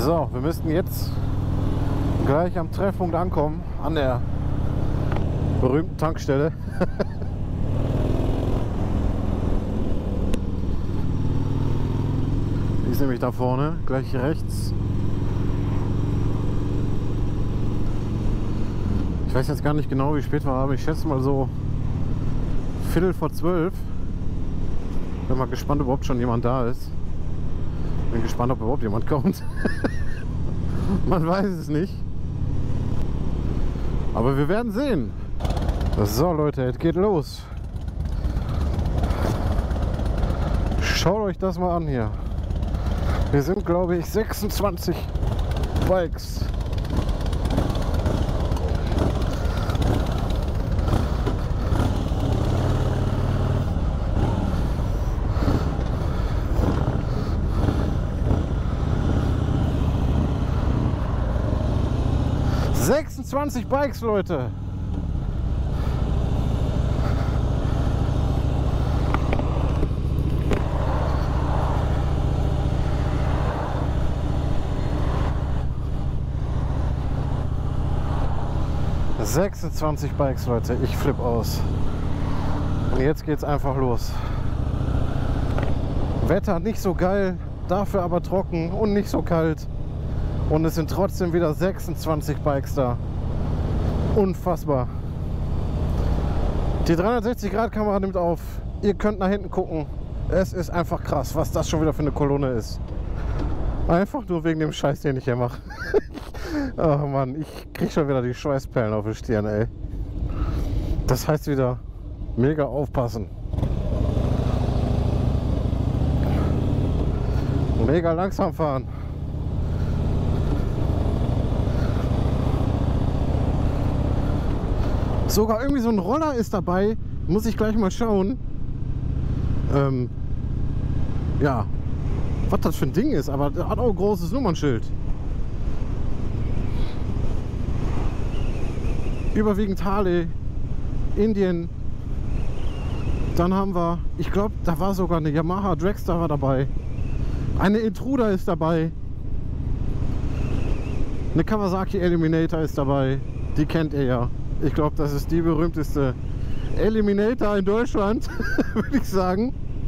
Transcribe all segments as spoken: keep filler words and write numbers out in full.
So, wir müssten jetzt gleich am Treffpunkt ankommen, an der berühmten Tankstelle. Die ist nämlich da vorne, gleich rechts. Ich weiß jetzt gar nicht genau, wie spät wir haben. Ich schätze mal so Viertel vor zwölf. Bin mal gespannt, ob überhaupt schon jemand da ist. Bin gespannt, ob überhaupt jemand kommt. Man weiß es nicht. Aber wir werden sehen. So Leute, es geht los. Schaut euch das mal an hier. Wir sind, glaube ich, sechsundzwanzig Bikes. sechsundzwanzig Bikes, Leute. sechsundzwanzig Bikes, Leute. Ich flippe aus. Und jetzt geht's einfach los. Wetter nicht so geil, dafür aber trocken und nicht so kalt. Und es sind trotzdem wieder sechsundzwanzig Bikes da. Unfassbar. Die dreihundertsechzig Grad Kamera nimmt auf. Ihr könnt nach hinten gucken. Es ist einfach krass, was das schon wieder für eine Kolonne ist. Einfach nur wegen dem Scheiß, den ich hier mache. Oh Mann, ich krieg schon wieder die Schweißperlen auf die Stirn, ey. Das heißt wieder, mega aufpassen. Mega langsam fahren. Sogar irgendwie so ein Roller ist dabei. Muss ich gleich mal schauen. Ähm, ja, was das für ein Ding ist. Aber der hat auch ein großes Nummernschild. Überwiegend Harley, Indien. Dann haben wir, ich glaube, da war sogar eine Yamaha Dragster war dabei. Eine Intruder ist dabei. Eine Kawasaki Eliminator ist dabei. Die kennt ihr ja. Ich glaube, das ist die berühmteste Eliminator in Deutschland, würde ich sagen.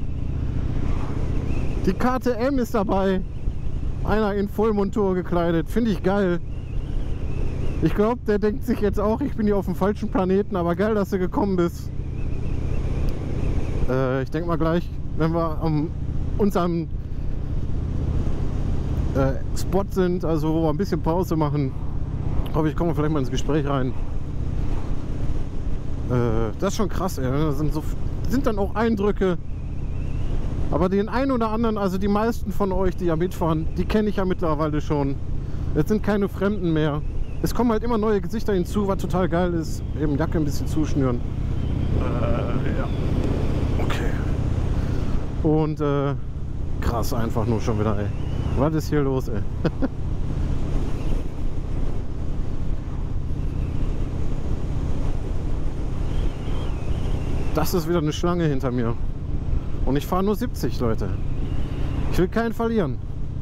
Die K T M ist dabei. Einer in Vollmontur gekleidet. Finde ich geil. Ich glaube, der denkt sich jetzt auch, ich bin hier auf dem falschen Planeten, aber geil, dass du gekommen bist. Äh, ich denke mal gleich, wenn wir am unserem äh, Spot sind, also wo wir ein bisschen Pause machen, hoffe ich, komme vielleicht mal ins Gespräch rein. Äh, das ist schon krass, ey. Das sind, so, sind dann auch Eindrücke. Aber den einen oder anderen, also die meisten von euch, die ja mitfahren, die kenne ich ja mittlerweile schon. Es sind keine Fremden mehr. Es kommen halt immer neue Gesichter hinzu, was total geil ist. Eben Jacke ein bisschen zuschnüren. Äh, ja. Okay. Und äh, krass einfach nur schon wieder, ey. Was ist hier los, ey? Das ist wieder eine Schlange hinter mir. Und ich fahre nur siebzig, Leute. Ich will keinen verlieren.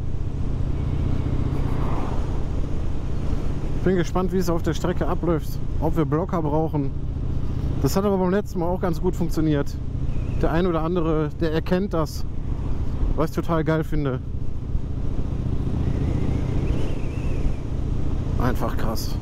Bin gespannt, wie es auf der Strecke abläuft. Ob wir Blocker brauchen. Das hat aber beim letzten Mal auch ganz gut funktioniert. Der ein oder andere, der erkennt das. Was ich total geil finde. Einfach krass.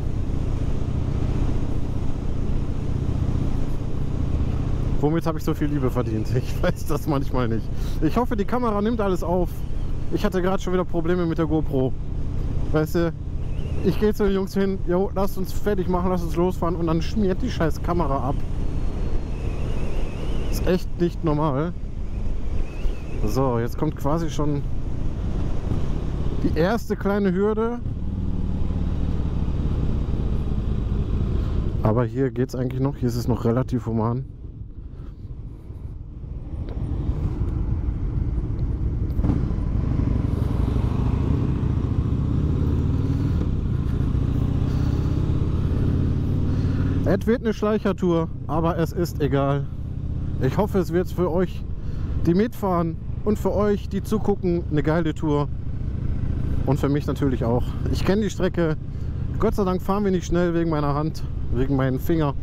Womit habe ich so viel Liebe verdient? Ich weiß das manchmal nicht. Ich hoffe, die Kamera nimmt alles auf. Ich hatte gerade schon wieder Probleme mit der GoPro. Weißt du, ich gehe zu den Jungs hin, jo, lasst uns fertig machen, lasst uns losfahren und dann schmiert die scheiß Kamera ab. Ist echt nicht normal. So, jetzt kommt quasi schon die erste kleine Hürde. Aber hier geht es eigentlich noch, hier ist es noch relativ human. Es wird eine Schleichertour, aber es ist egal. Ich hoffe, es wird für euch, die mitfahren und für euch, die zugucken, eine geile Tour. Und für mich natürlich auch. Ich kenne die Strecke. Gott sei Dank fahren wir nicht schnell wegen meiner Hand, wegen meinen Finger.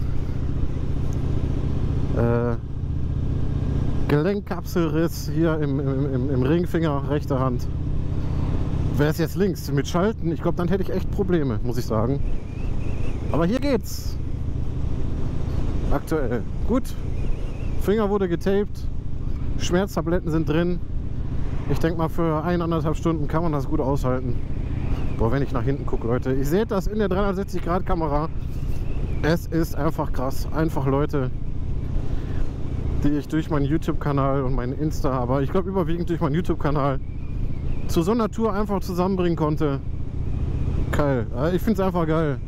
Äh, Gelenkkapselriss hier im, im, im, im Ringfinger, rechte Hand. Wäre es jetzt links mit Schalten, ich glaube, dann hätte ich echt Probleme, muss ich sagen. Aber hier geht's. Aktuell. Gut. Finger wurde getaped. Schmerztabletten sind drin. Ich denke mal, für eineinhalb Stunden kann man das gut aushalten. Boah, wenn ich nach hinten gucke, Leute. Ich sehe das in der dreihundertsechzig Grad Kamera. Es ist einfach krass. Einfach Leute, die ich durch meinen YouTube-Kanal und meinen Insta, aber ich glaube überwiegend durch meinen YouTube-Kanal zu so einer Tour einfach zusammenbringen konnte. Geil. Ich finde es einfach geil.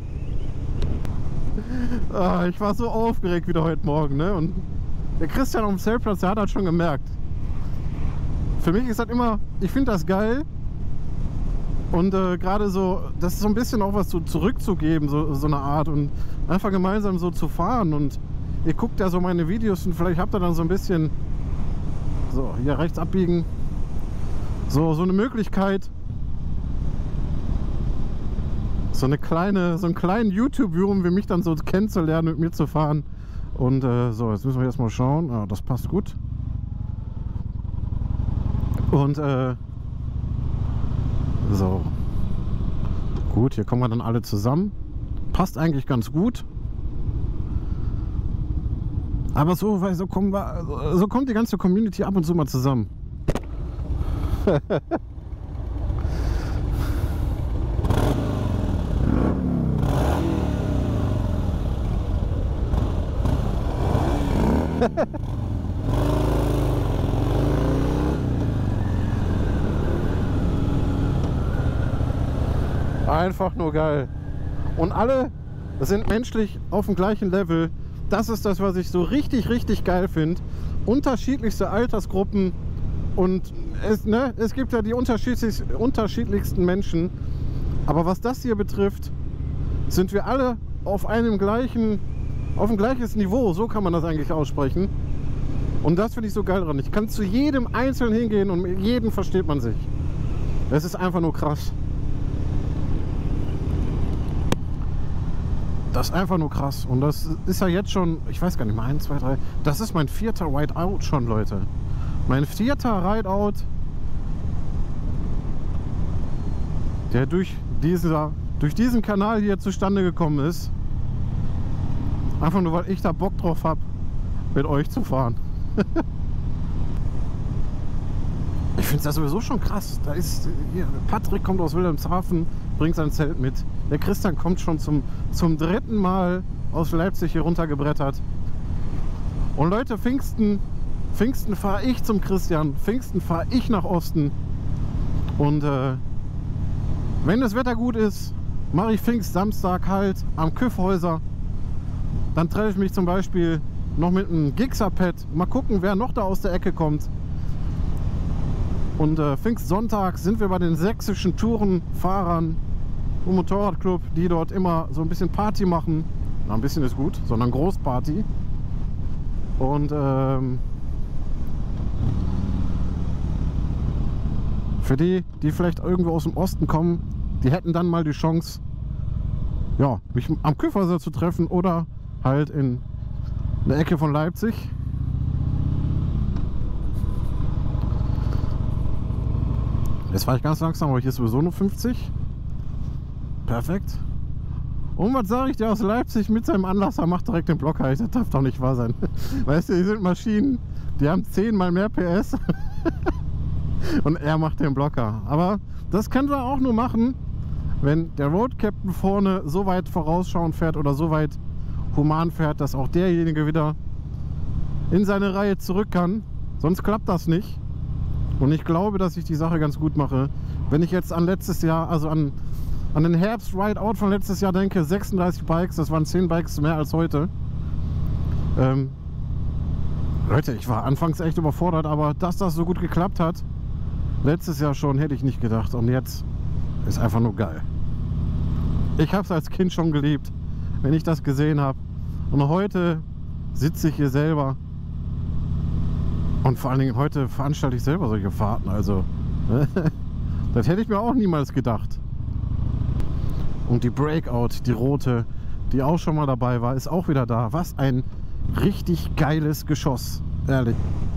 Ah, ich war so aufgeregt wieder heute Morgen, ne? Und der Christian auf dem Zeltplatz, der hat das schon gemerkt. Für mich ist das immer, ich finde das geil. Und äh, gerade so, das ist so ein bisschen auch was zu, zurückzugeben, so, so eine Art. Und einfach gemeinsam so zu fahren. Und ihr guckt ja so meine Videos und vielleicht habt ihr dann so ein bisschen, so hier rechts abbiegen, so, so eine Möglichkeit, so eine kleine, so einen kleinen YouTube-Viewer wie mich dann so kennenzulernen, mit mir zu fahren. Und äh, so, jetzt müssen wir erstmal schauen. Ja, das passt gut. Und äh, so. Gut, hier kommen wir dann alle zusammen. Passt eigentlich ganz gut. Aber so, weil so kommen wir, so kommt die ganze Community ab und zu mal zusammen. Einfach nur geil. Und alle sind menschlich auf dem gleichen Level. Das ist das, was ich so richtig, richtig geil finde. Unterschiedlichste Altersgruppen. Und es, ne, es gibt ja die unterschiedlich, unterschiedlichsten Menschen. Aber was das hier betrifft, sind wir alle auf einem gleichen, auf ein gleiches Niveau. So kann man das eigentlich aussprechen. Und das finde ich so geil dran. Ich kann zu jedem Einzelnen hingehen und mit jedem versteht man sich. Das ist einfach nur krass. Das ist einfach nur krass. Und das ist ja jetzt schon, ich weiß gar nicht mal, eins, zwei, drei. Das ist mein vierter Rideout schon, Leute. Mein vierter Rideout, der durch, dieser, durch diesen Kanal hier zustande gekommen ist. Einfach nur, weil ich da Bock drauf habe, mit euch zu fahren. Ich finde das sowieso schon krass. Da ist hier, Patrick kommt aus Wilhelmshaven, bringt sein Zelt mit. Der Christian kommt schon zum, zum dritten Mal aus Leipzig hier runtergebrettert. Und Leute, Pfingsten, Pfingsten fahre ich zum Christian, Pfingsten fahre ich nach Osten. Und äh, wenn das Wetter gut ist, mache ich Pfingst Samstag halt am Küffhäuser. Dann treffe ich mich zum Beispiel noch mit einem Gixer-Pad. Mal gucken, wer noch da aus der Ecke kommt. Und äh, Pfingstsonntag sind wir bei den sächsischen Tourenfahrern im Motorradclub, die dort immer so ein bisschen Party machen. Na, ein bisschen ist gut, sondern Großparty. Und ähm, für die, die vielleicht irgendwo aus dem Osten kommen, die hätten dann mal die Chance, ja, mich am Küffhäuser zu treffen oder halt in der Ecke von Leipzig. Jetzt fahre ich ganz langsam, aber hier ist sowieso nur fünfzig. Perfekt. Und was sage ich dir aus Leipzig mit seinem Anlasser? Macht direkt den Blocker. Das darf doch nicht wahr sein. Weißt du, die sind Maschinen, die haben zehnmal mehr P S. Und er macht den Blocker. Aber das können wir auch nur machen, wenn der Road Captain vorne so weit vorausschauend fährt oder so weit human fährt, dass auch derjenige wieder in seine Reihe zurück kann. Sonst klappt das nicht. Und ich glaube, dass ich die Sache ganz gut mache. Wenn ich jetzt an letztes Jahr, also an, an den Herbst-Rideout von letztes Jahr denke, sechsunddreißig Bikes, das waren zehn Bikes mehr als heute. Ähm, Leute, ich war anfangs echt überfordert, aber dass das so gut geklappt hat, letztes Jahr schon, hätte ich nicht gedacht. Und jetzt ist einfach nur geil. Ich habe es als Kind schon geliebt, wenn ich das gesehen habe. Und heute sitze ich hier selber. Und vor allen Dingen heute veranstalte ich selber solche Fahrten. Also Das hätte ich mir auch niemals gedacht. Und die Breakout, die rote, die auch schon mal dabei war, ist auch wieder da. Was ein richtig geiles Geschoss. Ehrlich.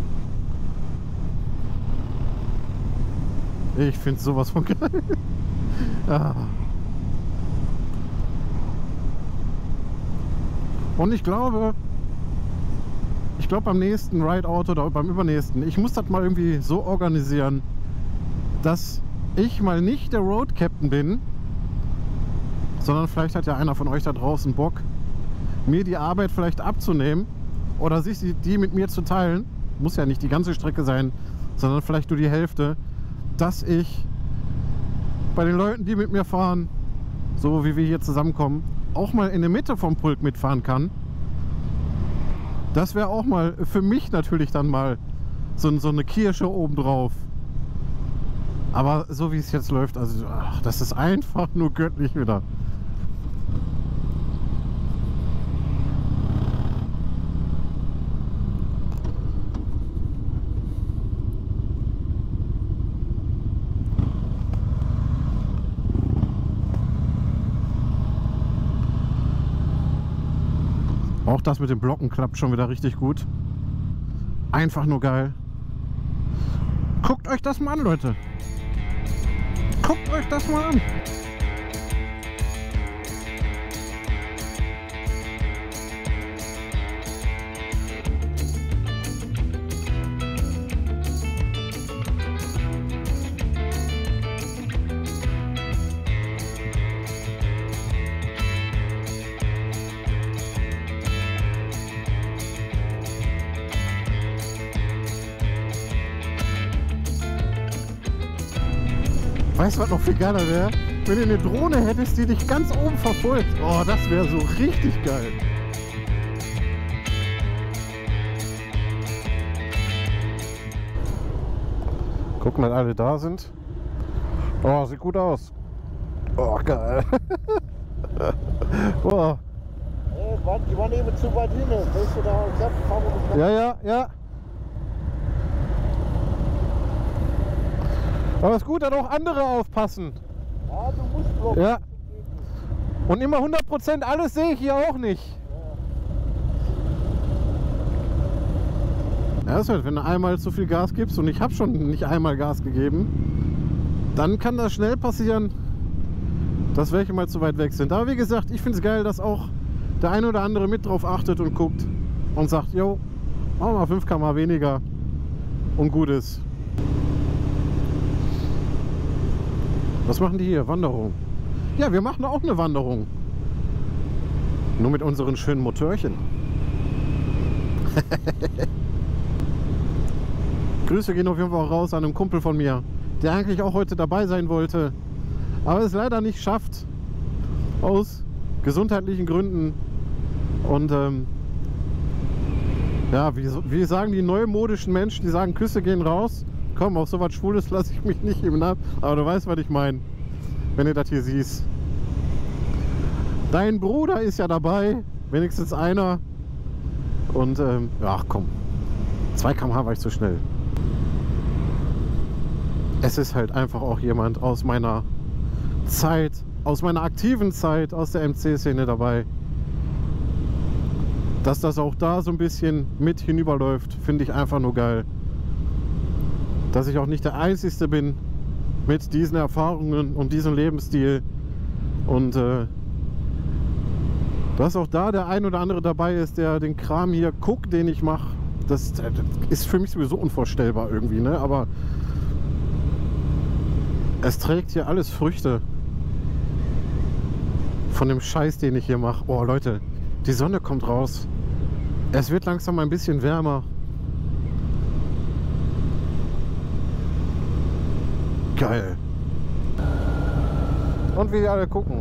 Ich finde sowas von geil. Ah. Und ich glaube, ich glaube beim nächsten Rideout oder beim übernächsten, ich muss das mal irgendwie so organisieren, dass ich mal nicht der Road Captain bin, sondern vielleicht hat ja einer von euch da draußen Bock, mir die Arbeit vielleicht abzunehmen oder sich die mit mir zu teilen. Muss ja nicht die ganze Strecke sein, sondern vielleicht nur die Hälfte, dass ich bei den Leuten, die mit mir fahren, so wie wir hier zusammenkommen, auch mal in der Mitte vom Pulk mitfahren kann. Das wäre auch mal für mich natürlich dann mal so, so eine Kirsche obendrauf. Aber so wie es jetzt läuft, also ach, das ist einfach nur göttlich wieder. Auch das mit den Blocken klappt schon wieder richtig gut. Einfach nur geil. Guckt euch das mal an, Leute. Guckt euch das mal an. Weißt du, was noch viel geiler wäre? Wenn du eine Drohne hättest, die dich ganz oben verfolgt. Oh, das wäre so richtig geil. Gucken, wenn alle da sind. Oh, sieht gut aus. Oh, geil. Oh. Hey, die waren eben zu weit hin. Willst du da fahren? Ja, ja, ja. Aber es ist gut, dass auch andere aufpassen. Ja, du musst blocken. Ja. Und immer hundert Prozent alles sehe ich hier auch nicht. Ja, das ist halt, wenn du einmal zu viel Gas gibst, und ich habe schon nicht einmal Gas gegeben, dann kann das schnell passieren, dass welche mal zu weit weg sind. Aber wie gesagt, ich finde es geil, dass auch der eine oder andere mit drauf achtet und guckt und sagt, jo, machen wir mal fünf Kilometer pro Stunde weniger und gut ist. Was machen die hier? Wanderung. Ja, wir machen auch eine Wanderung. Nur mit unseren schönen Motörchen. Grüße gehen auf jeden Fall auch raus an einen Kumpel von mir, der eigentlich auch heute dabei sein wollte, aber es leider nicht schafft. Aus gesundheitlichen Gründen. Und ähm, ja, wie, wie sagen die neumodischen Menschen, die sagen, Küsse gehen raus. Komm, auf so was Schwules lasse ich mich nicht im Ab. Aber du weißt, was ich meine, wenn du das hier siehst. Dein Bruder ist ja dabei, wenigstens einer. Und ähm, ach komm, zwei Kilometer pro Stunde war ich zu schnell. Es ist halt einfach auch jemand aus meiner Zeit, aus meiner aktiven Zeit, aus der M C-Szene dabei. Dass das auch da so ein bisschen mit hinüberläuft, finde ich einfach nur geil. Dass ich auch nicht der Einzige bin mit diesen Erfahrungen und diesem Lebensstil. Und äh, dass auch da der ein oder andere dabei ist, der den Kram hier guckt, den ich mache. Das, das ist für mich sowieso unvorstellbar irgendwie, ne? Aber es trägt hier alles Früchte von dem Scheiß, den ich hier mache. Oh Leute, die Sonne kommt raus. Es wird langsam ein bisschen wärmer. Geil. Und wie die alle gucken.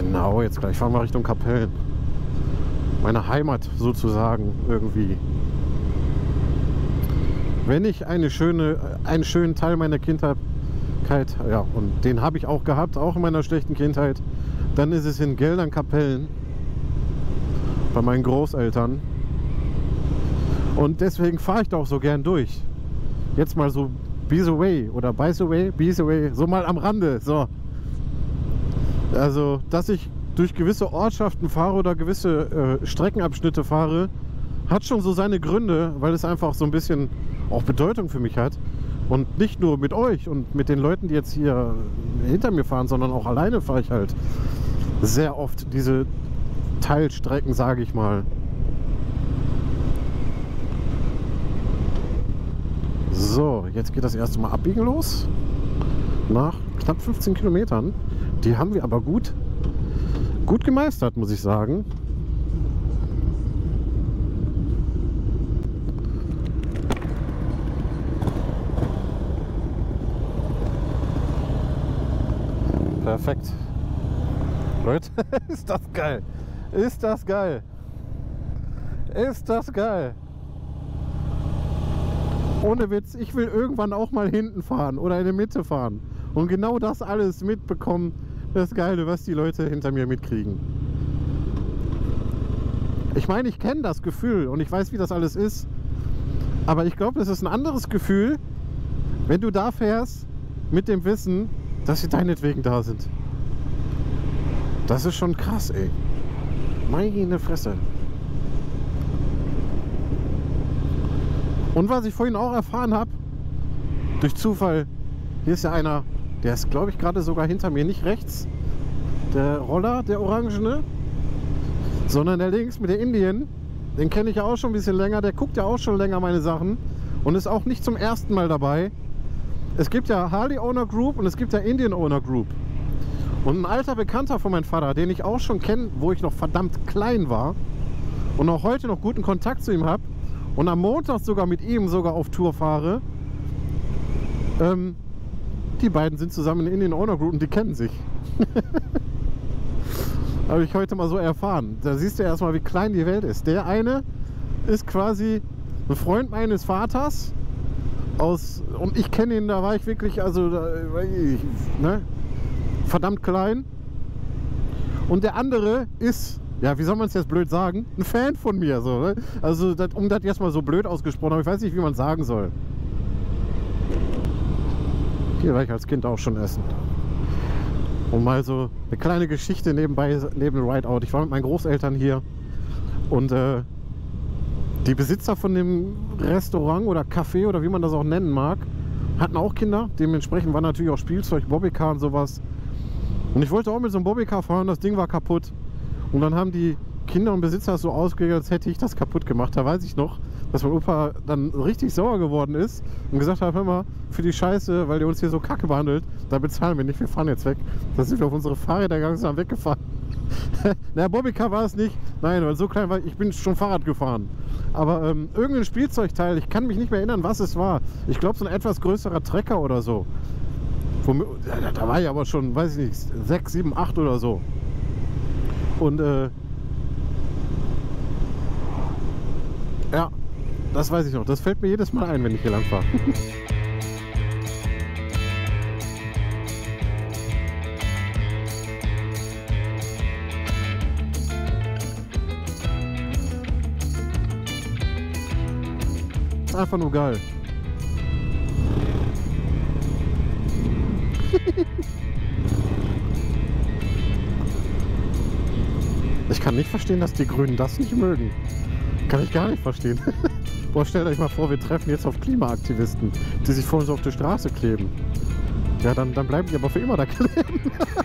Genau, jetzt gleich fahren wir Richtung Kapellen. Meine Heimat sozusagen irgendwie. Wenn ich eine schöne, einen schönen Teil meiner Kindheit, ja, und den habe ich auch gehabt, auch in meiner schlechten Kindheit, dann ist es in Geldern-Kapellen bei meinen Großeltern. Und deswegen fahre ich da auch so gern durch. Jetzt mal so be the way oder by the way, be the way, so mal am Rande. So. Also, dass ich durch gewisse Ortschaften fahre oder gewisse äh, Streckenabschnitte fahre, hat schon so seine Gründe, weil es einfach so ein bisschen auch Bedeutung für mich hat. Und nicht nur mit euch und mit den Leuten, die jetzt hier hinter mir fahren, sondern auch alleine fahre ich halt sehr oft diese Teilstrecken, sage ich mal. So, jetzt geht das erste Mal abbiegen los. Nach knapp fünfzehn Kilometern. Die haben wir aber gut, gut gemeistert, muss ich sagen. Perfekt. Leute, ist das geil. Ist das geil. Ist das geil. Ohne Witz, ich will irgendwann auch mal hinten fahren oder in der Mitte fahren. Und genau das alles mitbekommen, das Geile, was die Leute hinter mir mitkriegen. Ich meine, ich kenne das Gefühl und ich weiß, wie das alles ist. Aber ich glaube, es ist ein anderes Gefühl, wenn du da fährst mit dem Wissen, dass sie deinetwegen da sind. Das ist schon krass, ey. Meine Fresse. Und was ich vorhin auch erfahren habe, durch Zufall, hier ist ja einer, der ist, glaube ich, gerade sogar hinter mir, nicht rechts, der Roller, der Orangene, sondern der links mit der Indien. Den kenne ich ja auch schon ein bisschen länger, der guckt ja auch schon länger meine Sachen und ist auch nicht zum ersten Mal dabei. Es gibt ja Harley Owner Group und es gibt ja Indian Owner Group. Und ein alter Bekannter von meinem Vater, den ich auch schon kenne, wo ich noch verdammt klein war und auch heute noch guten Kontakt zu ihm habe und am Montag sogar mit ihm sogar auf Tour fahre, ähm, die beiden sind zusammen in Indian Owner Group und die kennen sich. Habe ich heute mal so erfahren. Da siehst du erstmal, wie klein die Welt ist. Der eine ist quasi ein Freund meines Vaters aus, und ich kenne ihn, da war ich wirklich, also da, ich, ne, verdammt klein. Und der andere ist, ja, wie soll man es jetzt blöd sagen, ein Fan von mir. So, ne? Also das, um das jetzt mal so blöd ausgesprochen, aber ich weiß nicht, wie man es sagen soll. Hier war ich als Kind auch schon essen. Und mal so eine kleine Geschichte nebenbei, neben dem Rideout. Ich war mit meinen Großeltern hier und äh, die Besitzer von dem Restaurant oder Café oder wie man das auch nennen mag, hatten auch Kinder. Dementsprechend war natürlich auch Spielzeug, Bobbycar und sowas. Und ich wollte auch mit so einem Bobbycar fahren, das Ding war kaputt. Und dann haben die Kinder und Besitzer so ausgelegt, als hätte ich das kaputt gemacht. Da weiß ich noch, dass mein Opa dann richtig sauer geworden ist und gesagt hat, hör mal, für die Scheiße, weil ihr uns hier so kacke behandelt, da bezahlen wir nicht, wir fahren jetzt weg. Da sind wir auf unsere Fahrräder gegangen und weggefahren. Na, Bobbycar war es nicht. Nein, weil so klein war ich, ich bin schon Fahrrad gefahren. Aber ähm, irgendein Spielzeugteil, ich kann mich nicht mehr erinnern, was es war. Ich glaube, so ein etwas größerer Trecker oder so. Da, da war ich aber schon, weiß ich nicht, sechs, sieben, acht oder so. Und äh, ja, das weiß ich noch. Das fällt mir jedes Mal ein, wenn ich hier lang fahre. Das ist einfach nur geil. Ich kann nicht verstehen, dass die Grünen das nicht mögen. Kann ich gar nicht verstehen. Boah, stellt euch mal vor, wir treffen jetzt auf Klimaaktivisten, die sich vor uns auf die Straße kleben. Ja, dann, dann bleiben die aber für immer da kleben.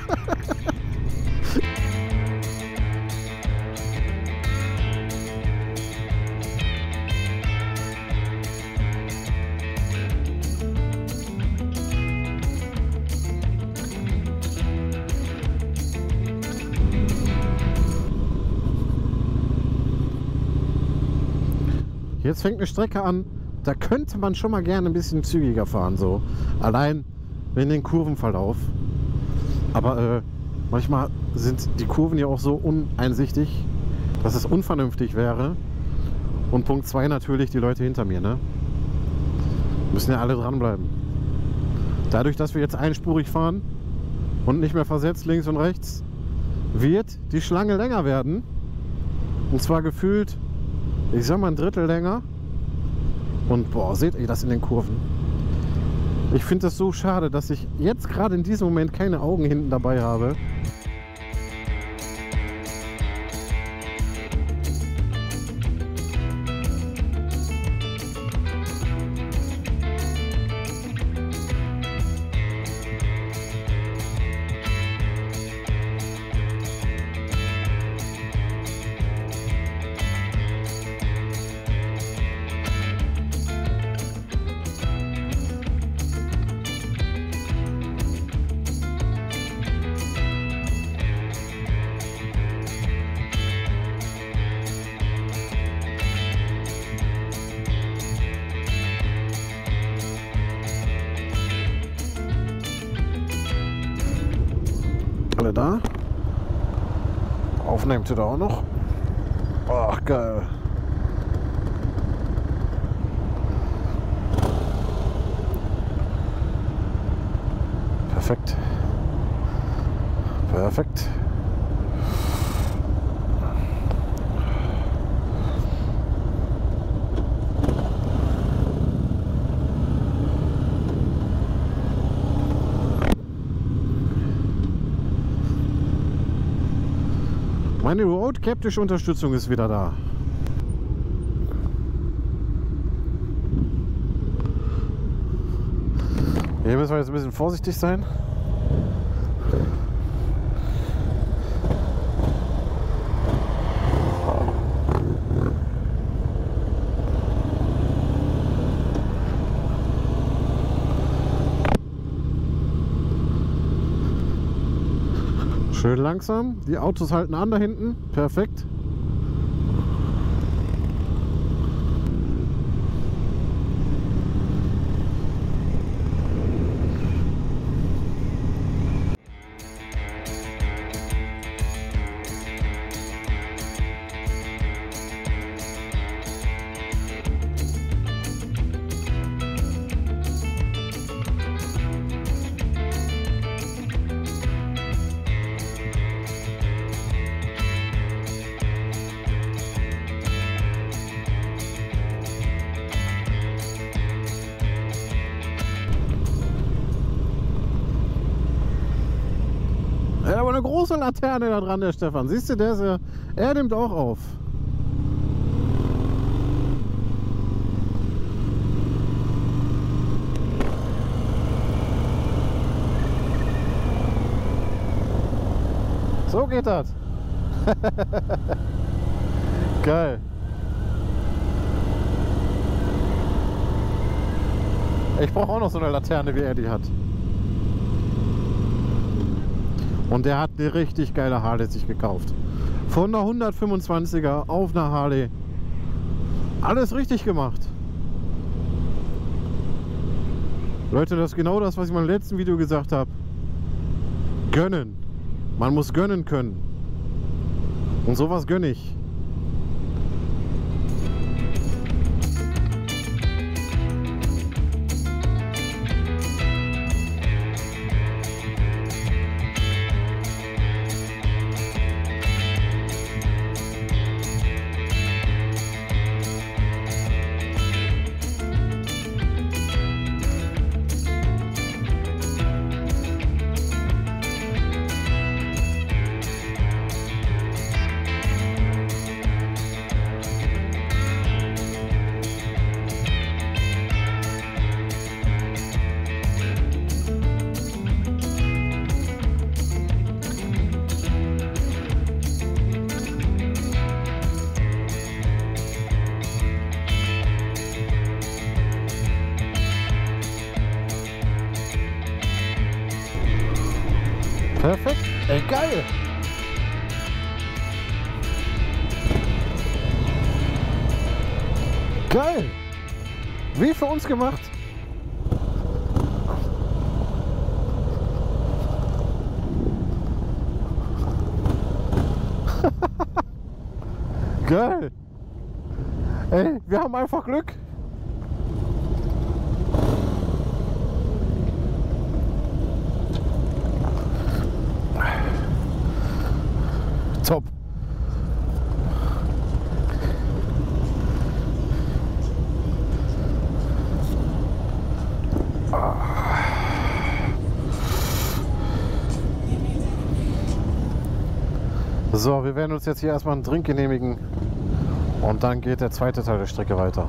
Jetzt fängt eine Strecke an, da könnte man schon mal gerne ein bisschen zügiger fahren, so. Allein wegen den Kurvenverlauf. Aber äh, Manchmal sind die Kurven ja auch so uneinsichtig, dass es unvernünftig wäre. Und Punkt zwei natürlich die Leute hinter mir, ne? Müssen ja alle dranbleiben. Dadurch, dass wir jetzt einspurig fahren und nicht mehr versetzt links und rechts, wird die Schlange länger werden. Und zwar gefühlt, ich sag mal, ein Drittel länger. Und boah, seht ihr das in den Kurven? Ich finde das so schade, dass ich jetzt gerade in diesem Moment keine Augen hinten dabei habe. Alle da? Aufnehmen tut er auch noch. Ach, geil. Perfekt. Perfekt. Meine road-skeptische Unterstützung ist wieder da. Hier müssen wir jetzt ein bisschen vorsichtig sein. Schön langsam. Die Autos halten an da hinten. Perfekt. Er hat aber eine große Laterne da dran, der Stefan. Siehst du, der ist ja, er nimmt auch auf. So geht das. Geil. Ich brauche auch noch so eine Laterne, wie er die hat. Und der hat eine richtig geile Harley sich gekauft. Von einer hundertfünfundzwanziger auf einer Harley. Alles richtig gemacht. Leute, das ist genau das, was ich in meinem letzten Video gesagt habe. Gönnen. Man muss gönnen können. Und sowas gönne ich. Perfekt. Ey, geil. Geil. Wie für uns gemacht. Geil. Ey, wir haben einfach Glück. Top. So, wir werden uns jetzt hier erstmal einen Drink genehmigen und dann geht der zweite Teil der Strecke weiter.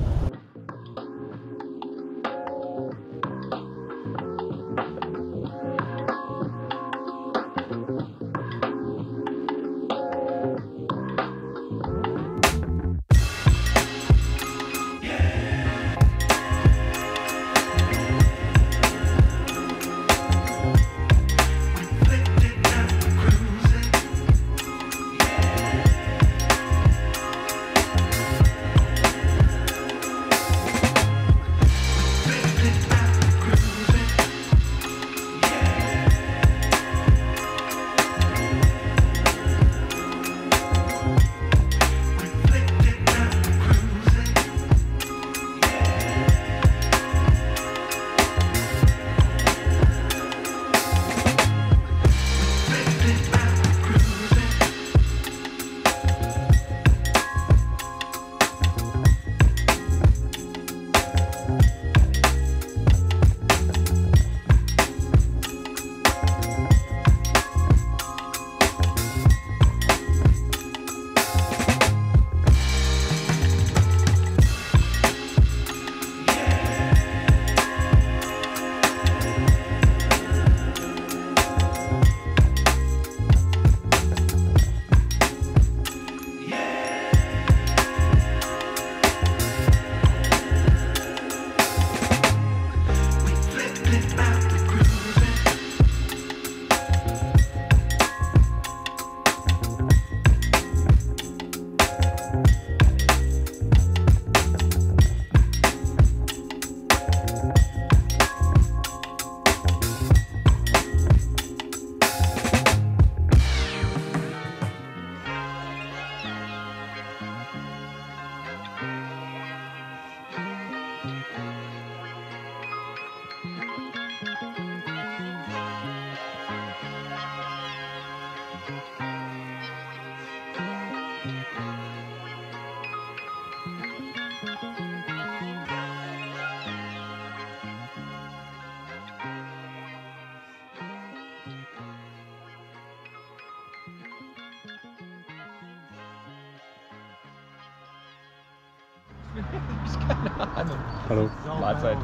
Keine Ahnung. Hallo. Mahlzeit.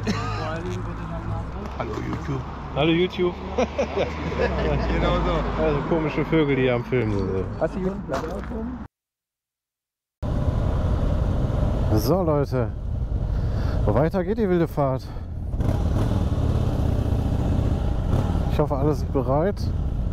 Hallo YouTube. Hallo YouTube. Genau so. Also komische Vögel, die am Film sind. Hast du gut? So Leute, weiter geht die wilde Fahrt. Ich hoffe, alles ist bereit.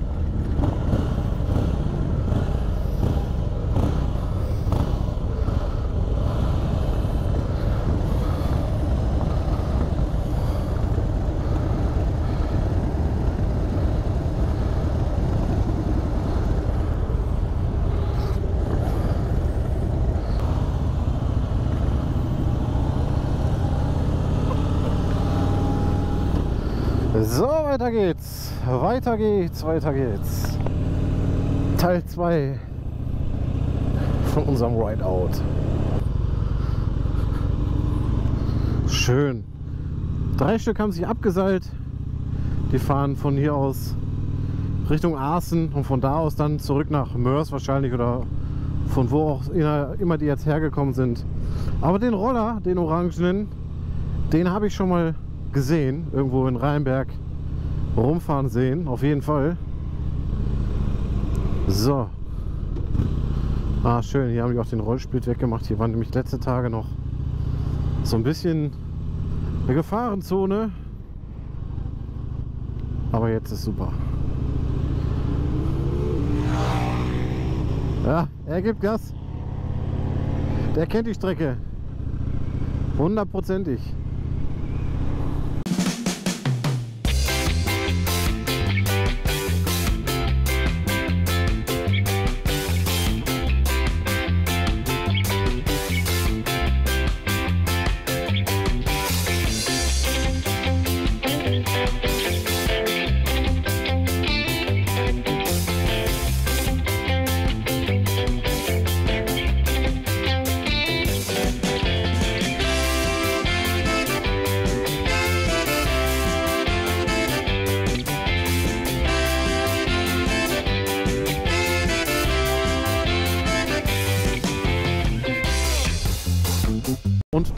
So, weiter geht's. Weiter geht's, weiter geht's. Teil zwei von unserem Rideout. Schön. Drei Stück haben sich abgeseilt. Die fahren von hier aus Richtung Aßen und von da aus dann zurück nach Moers wahrscheinlich oder von wo auch immer die jetzt hergekommen sind. Aber den Roller, den orangenen, den habe ich schon mal gesehen, irgendwo in Rheinberg rumfahren sehen, auf jeden Fall. So. Ah, schön, hier haben die auch den Rollsplit weggemacht. Hier waren nämlich letzte Tage noch so ein bisschen eine Gefahrenzone. Aber jetzt ist super. Ja, er gibt Gas. Der kennt die Strecke. Hundertprozentig.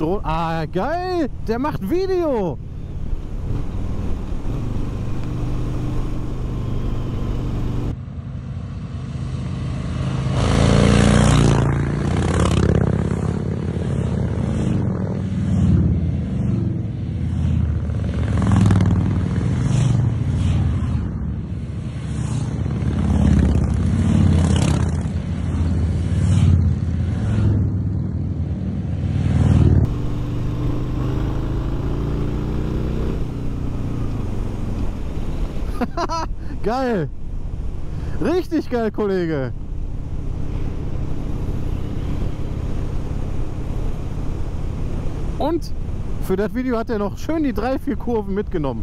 Pilot. Ah, geil! Der macht Video! Geil! Richtig geil, Kollege! Und für das Video hat er noch schön die drei, vier Kurven mitgenommen.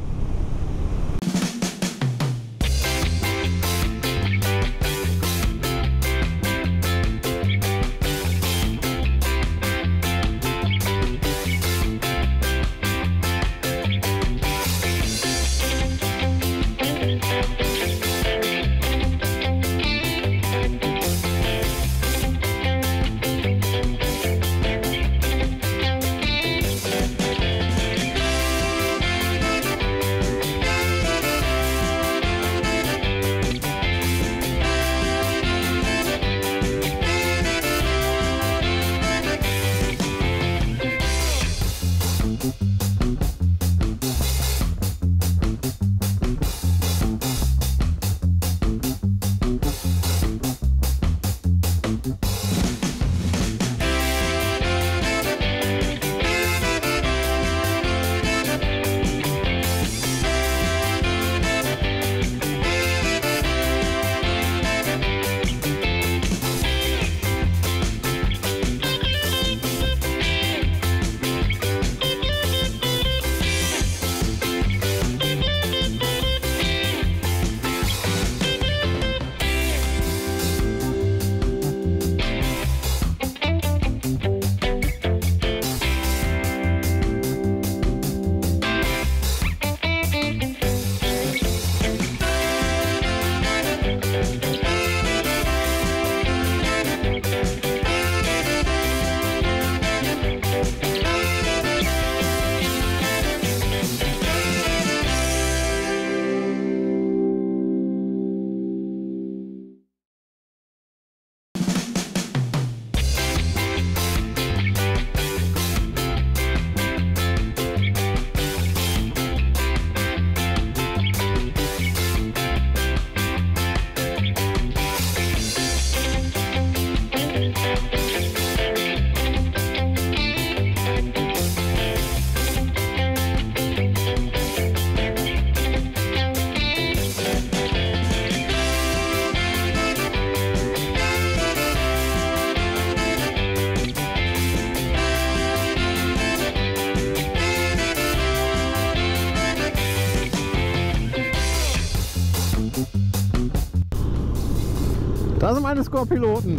Das sind meine Score-Piloten.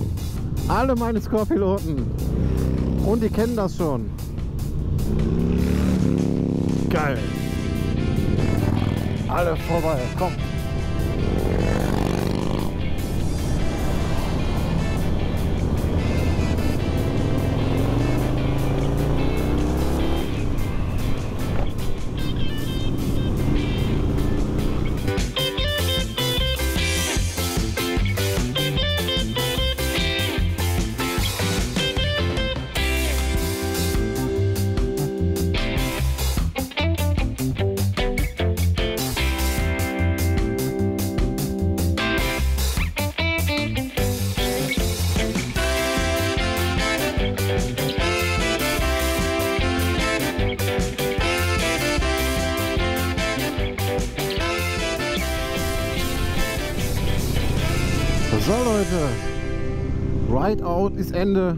Alle meine Score-Piloten. Und die kennen das schon. Geil. Alle vorbei. Komm. So Leute, Rideout ist Ende.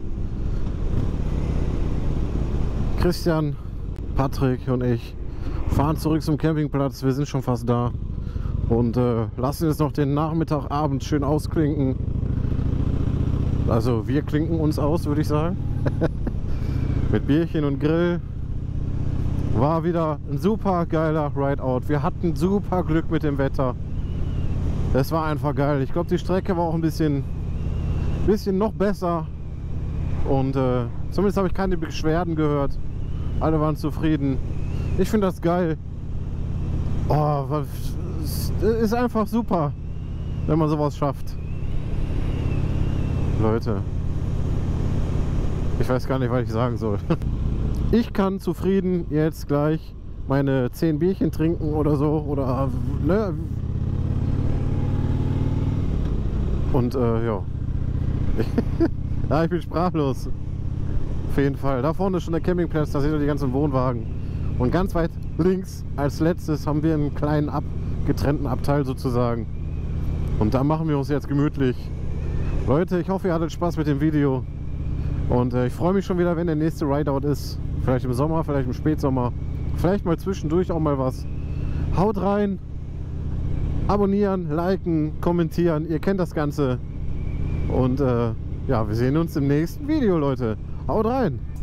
Christian, Patrick und ich fahren zurück zum Campingplatz. Wir sind schon fast da und äh, lassen jetzt noch den Nachmittag, Abend schön ausklinken. Also wir klinken uns aus, würde ich sagen. Mit Bierchen und Grill. War wieder ein super geiler Rideout. Wir hatten super Glück mit dem Wetter. Das war einfach geil. Ich glaube, die Strecke war auch ein bisschen, bisschen noch besser. Und äh, zumindest habe ich keine Beschwerden gehört. Alle waren zufrieden. Ich finde das geil. Oh, was, ist einfach super, wenn man sowas schafft. Leute, ich weiß gar nicht, was ich sagen soll. Ich kann zufrieden jetzt gleich meine zehn Bierchen trinken oder so. Oder, ne? Und äh, ja. Ja, ich bin sprachlos. Auf jeden Fall. Da vorne ist schon der Campingplatz, da seht ihr die ganzen Wohnwagen. Und ganz weit links als letztes haben wir einen kleinen abgetrennten Abteil sozusagen. Und da machen wir uns jetzt gemütlich. Leute, ich hoffe, ihr hattet Spaß mit dem Video. Und äh, ich freue mich schon wieder, wenn der nächste Rideout ist. Vielleicht im Sommer, vielleicht im Spätsommer. Vielleicht mal zwischendurch auch mal was. Haut rein. Abonnieren, liken, kommentieren. Ihr kennt das Ganze. Und äh, ja, wir sehen uns im nächsten Video, Leute. Haut rein!